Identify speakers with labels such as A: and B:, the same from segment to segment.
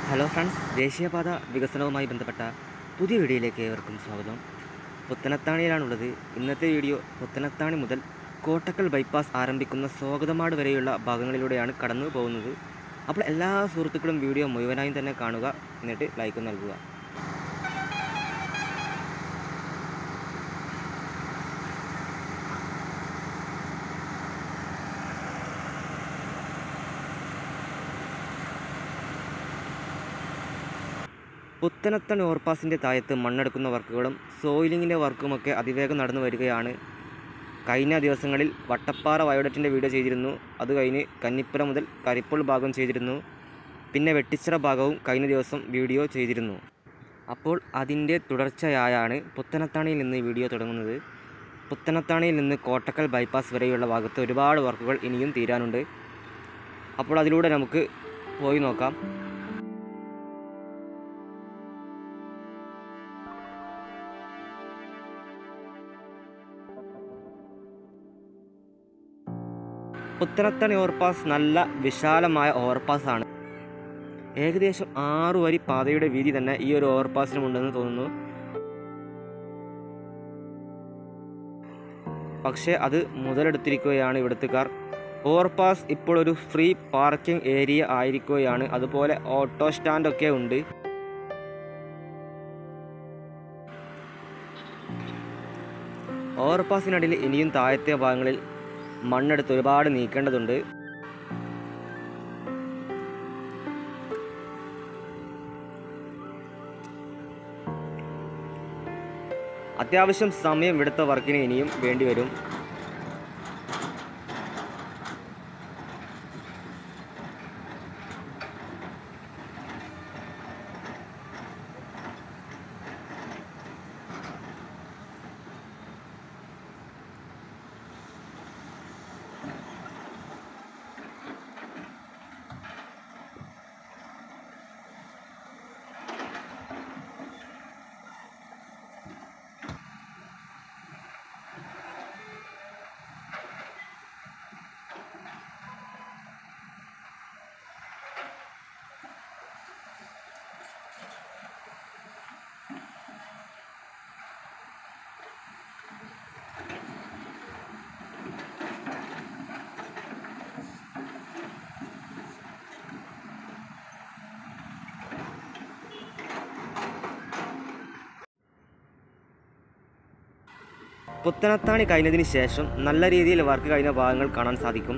A: Hello friends, ദേശീയപാത വികസനവുമായി ബന്ധപ്പെട്ട പുതിയ വീഡിയോയിലേക്ക് ഏവർക്കും സ്വാഗതം. പുത്തനത്താണിയിലാണുള്ളത്. ഇന്നത്തെ വീഡിയോ പുത്തനത്താണി മുതൽ കോട്ടക്കൽ ബൈപ്പാസ് ആരംഭിക്കുന്ന സ്വാഗതമാട് വരെയുള്ള ഭാഗങ്ങളിലൂടെയാണ് കടന്നു പോകുന്നത്. അപ്പോൾ എല്ലാ സുഹൃത്തുക്കളും വീഡിയോ മുഴുവനായും തന്നെ കാണുക, എന്നിട്ട് ലൈക്ക് നൽകുക. പുത്തനത്താണി ഓവർപാസിൻ്റെ താഴത്ത് മണ്ണെടുക്കുന്ന വർക്കുകളും സോയിലിങ്ങിൻ്റെ വർക്കുമൊക്കെ അതിവേഗം നടന്നു വരികയാണ്. കഴിഞ്ഞ ദിവസങ്ങളിൽ വട്ടപ്പാറ വയോഡറ്റിൻ്റെ വീഡിയോ ചെയ്തിരുന്നു. അത് കഴിഞ്ഞ് കന്നിപ്പുര മുതൽ കരിപ്പോൾ ഭാഗം ചെയ്തിരുന്നു. പിന്നെ വെട്ടിച്ചിറ ഭാഗവും കഴിഞ്ഞ ദിവസം വീഡിയോ ചെയ്തിരുന്നു. അപ്പോൾ അതിൻ്റെ തുടർച്ചയായാണ് പുത്തനത്താണിയിൽ നിന്ന് വീഡിയോ തുടങ്ങുന്നത്. പുത്തനത്താണിയിൽ നിന്ന് കോട്ടക്കൽ ബൈപ്പാസ് വരെയുള്ള ഭാഗത്ത് ഒരുപാട് വർക്കുകൾ ഇനിയും തീരാനുണ്ട്. അപ്പോൾ അതിലൂടെ നമുക്ക് പോയി നോക്കാം. പുത്തനത്താണി ഓവർപാസ് നല്ല വിശാലമായ ഓവർപാസാണ്. ഏകദേശം 6 വരി പാതയുടെ വീതി തന്നെ ഈ ഒരു ഓവർപാസിനുമുണ്ടെന്ന് തോന്നുന്നു. പക്ഷേ അത് മുതലെടുത്തിരിക്കുകയാണ് ഇവിടുത്തുകാർ. ഓവർപാസ് ഇപ്പോൾ ഒരു ഫ്രീ പാർക്കിംഗ് ഏരിയ ആയിരിക്കുകയാണ്. അതുപോലെ ഓട്ടോ സ്റ്റാൻഡൊക്കെ ഉണ്ട്. ഓവർപാസിനടിയിൽ ഇനിയും താഴത്തെ ഭാഗങ്ങളിൽ മണ്ണെടുത്ത് ഒരുപാട് നീക്കേണ്ടതുണ്ട്. അത്യാവശ്യം സമയം ഇവിടുത്തെ വർക്കിന് ഇനിയും വേണ്ടിവരും. പുത്തനത്താണി കഴിഞ്ഞതിന് ശേഷം നല്ല രീതിയിൽ വർക്ക് കഴിഞ്ഞ ഭാഗങ്ങൾ കാണാൻ സാധിക്കും.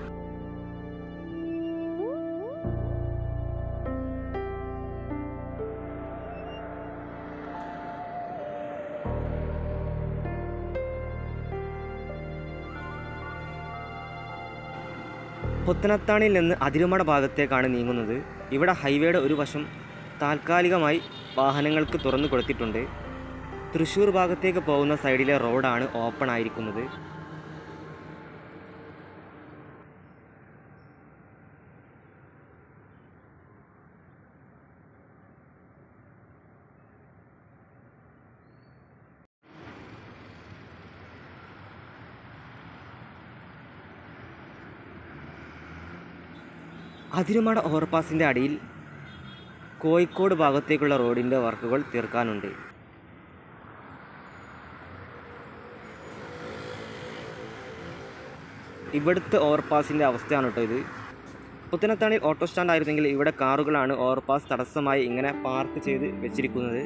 A: പുത്തനത്താണിയിൽ നിന്ന് അതിരുമട ഭാഗത്തേക്കാണ് നീങ്ങുന്നത്. ഇവിടെ ഹൈവേയുടെ ഒരു വശം താൽക്കാലികമായി വാഹനങ്ങൾക്ക് തുറന്നു കൊടുത്തിട്ടുണ്ട്. തൃശ്ശൂർ ഭാഗത്തേക്ക് പോകുന്ന സൈഡിലെ റോഡാണ് ഓപ്പൺ ആയിരിക്കുന്നത്. അതിരുമട ഓവർപാസിൻ്റെ അടിയിൽ കോഴിക്കോട് ഭാഗത്തേക്കുള്ള റോഡിൻ്റെ വർക്കുകൾ തീർക്കാനുണ്ട്. ഇവിടുത്തെ ഓവർപാസിൻ്റെ അവസ്ഥയാണ് കേട്ടോ ഇത്. പുത്തനത്താണിയിൽ ഓട്ടോ സ്റ്റാൻഡ് ആയിരുന്നെങ്കിൽ ഇവിടെ കാറുകളാണ് ഓവർപാസ് തടസ്സമായി ഇങ്ങനെ പാർക്ക് ചെയ്ത് വെച്ചിരിക്കുന്നത്.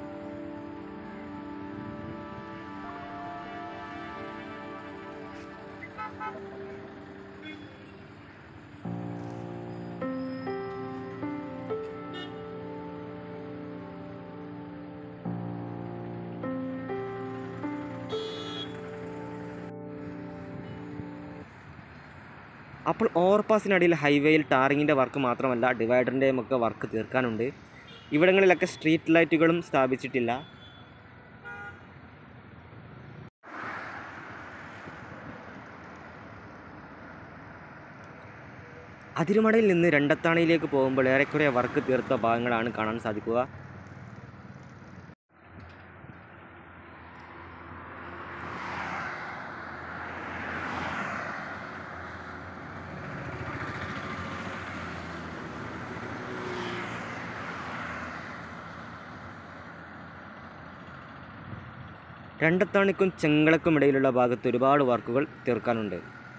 A: അപ്പോൾ ഓവർപാസിനടിയിൽ ഹൈവേയിൽ ടാറിങ്ങിൻ്റെ വർക്ക് മാത്രമല്ല, ഡിവൈഡറിൻ്റെയും ഒക്കെ വർക്ക് തീർക്കാനുണ്ട്. ഇവിടങ്ങളിലൊക്കെ സ്ട്രീറ്റ് ലൈറ്റുകളും സ്ഥാപിച്ചിട്ടില്ല. അതിരുമടയിൽ നിന്ന് രണ്ടത്താണിയിലേക്ക് പോകുമ്പോൾ ഏറെക്കുറെ വർക്ക് തീർത്ത ഭാഗങ്ങളാണ് കാണാൻ സാധിക്കുക. രണ്ടത്താണിക്കും ചെങ്ങളക്കും ഇടയിലുള്ള ഭാഗത്ത് ഒരുപാട് വർക്കുകൾ തീർക്കാനുണ്ട്.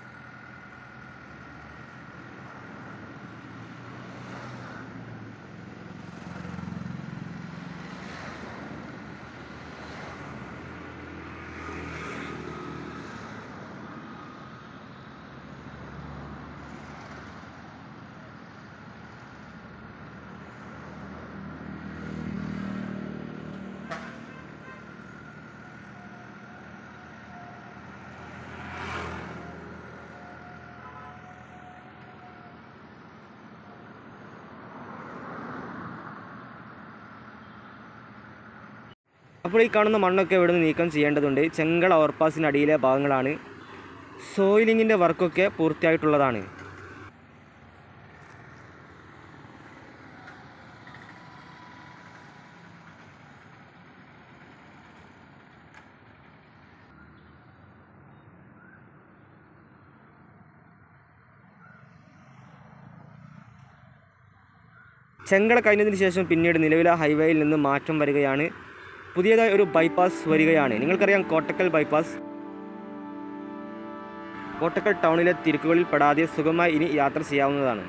A: അപ്പോൾ ഈ കാണുന്ന മണ്ണൊക്കെ ഇവിടെ നിന്ന് നീക്കം ചെയ്യേണ്ടതുണ്ട്. ചെങ്കള ഓവർപാസിനടിയിലെ ഭാഗങ്ങളാണ്. സോയിലിങ്ങിൻ്റെ വർക്കൊക്കെ പൂർത്തിയായിട്ടുള്ളതാണ്. ചെങ്കള കഴിഞ്ഞതിന് ശേഷം പിന്നീട് നിലവിലെ ഹൈവേയിൽ നിന്ന് മാറ്റം വരികയാണ്. പുതിയതായി ഒരു ബൈപ്പാസ് വരികയാണ്. നിങ്ങൾക്കറിയാം കോട്ടക്കൽ ബൈപ്പാസ്. കോട്ടക്കൽ ടൗണിലെ തിരക്കുകളിൽ പെടാതെ സുഖമായി ഇനി യാത്ര ചെയ്യാവുന്നതാണ്.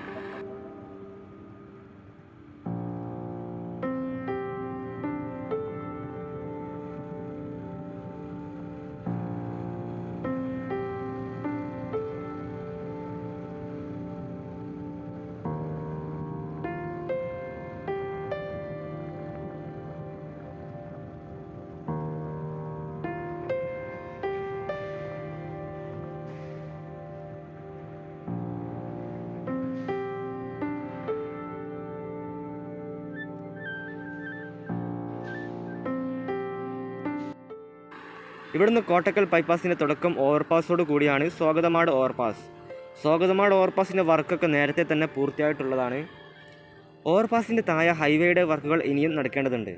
A: ഇവിടുന്ന് കോട്ടക്കൽ ബൈപ്പാസിൻ്റെ തുടക്കം ഓവർപാസോട് കൂടിയാണ് സ്വാഗതമാട് ഓവർപാസ്. സ്വാഗതമാട് ഓവർപാസിൻ്റെ വർക്കൊക്കെ നേരത്തെ തന്നെ പൂർത്തിയായിട്ടുള്ളതാണ്. ഓവർപാസിൻ്റെ താഴെ ഹൈവേയുടെ വർക്കുകൾ ഇനിയും നടക്കേണ്ടതുണ്ട്.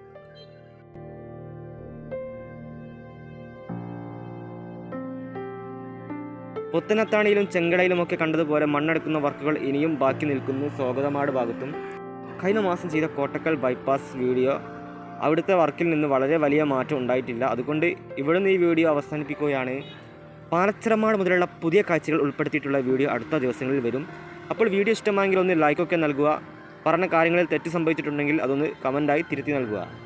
A: പുത്തനത്താണിയിലും ചെങ്കടയിലുമൊക്കെ കണ്ടതുപോലെ മണ്ണെടുക്കുന്ന വർക്കുകൾ ഇനിയും ബാക്കി നിൽക്കുന്നു സ്വാഗതമാട് ഭാഗത്തും. കഴിഞ്ഞ മാസം ചെയ്ത കോട്ടക്കൽ ബൈപ്പാസ് വീഡിയോ അവിടുത്തെ വർക്കിൽ നിന്ന് വളരെ വലിയ മാറ്റം ഉണ്ടായിട്ടില്ല. അതുകൊണ്ട് ഇവിടെ നിന്ന് ഈ വീഡിയോ അവസാനിപ്പിക്കുകയാണ്. പാലച്ചിറമാട് മുതലുള്ള പുതിയ കാഴ്ചകൾ ഉൾപ്പെടുത്തിയിട്ടുള്ള വീഡിയോ അടുത്ത ദിവസങ്ങളിൽ വരും. അപ്പോൾ വീഡിയോ ഇഷ്ടമായെങ്കിൽ ഒന്ന് ലൈക്കൊക്കെ നൽകുക. പറഞ്ഞ കാര്യങ്ങളിൽ തെറ്റ് സംഭവിച്ചിട്ടുണ്ടെങ്കിൽ അതൊന്ന് കമൻറ്റായി തിരുത്തി നൽകുക.